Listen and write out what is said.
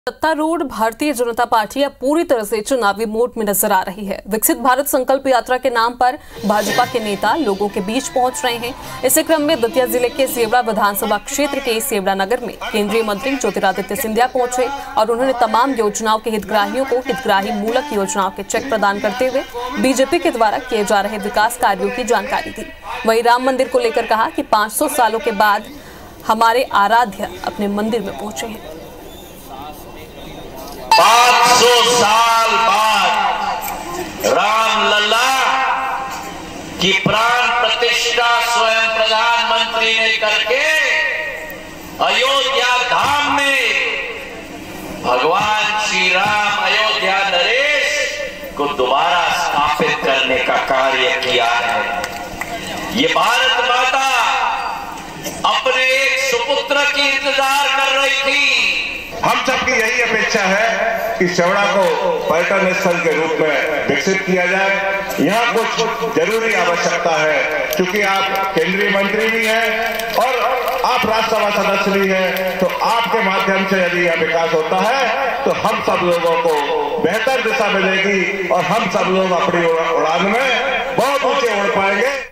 सत्तारूढ़ भारतीय जनता पार्टी अब पूरी तरह से चुनावी मोड में नजर आ रही है। विकसित भारत संकल्प यात्रा के नाम पर भाजपा के नेता लोगों के बीच पहुंच रहे हैं। इसी क्रम में दतिया जिले के सेवड़ा विधानसभा क्षेत्र के सेवड़ा नगर में केंद्रीय मंत्री ज्योतिरादित्य सिंधिया पहुंचे और उन्होंने तमाम योजनाओं के हितग्राहियों को हितग्राही मूलक योजनाओं के चेक प्रदान करते हुए बीजेपी के द्वारा किए जा रहे विकास कार्यों की जानकारी दी। वहीं राम मंदिर को लेकर कहा कि 500 सालों के बाद हमारे आराध्य अपने मंदिर में पहुंचे हैं। 500 साल बाद राम लल्ला की प्राण प्रतिष्ठा स्वयं प्रधानमंत्री ने करके अयोध्या धाम में भगवान श्री राम अयोध्या नरेश को दोबारा स्थापित करने का कार्य किया है। ये भारत माता अपने एक सुपुत्र की इंतजार कर रही थी। हम सबकी यही अपेक्षा है कि सेवड़ा को पर्यटन स्थल के रूप में विकसित किया जाए। यहाँ कुछ जरूरी आवश्यकता है, क्योंकि आप केंद्रीय मंत्री भी हैं और आप राज्यसभा सदस्य भी हैं, तो आपके माध्यम से यदि यह विकास होता है तो हम सब लोगों को बेहतर दिशा मिलेगी और हम सब लोग अपनी उड़ान में बहुत ऊंचे उड़ पाएंगे।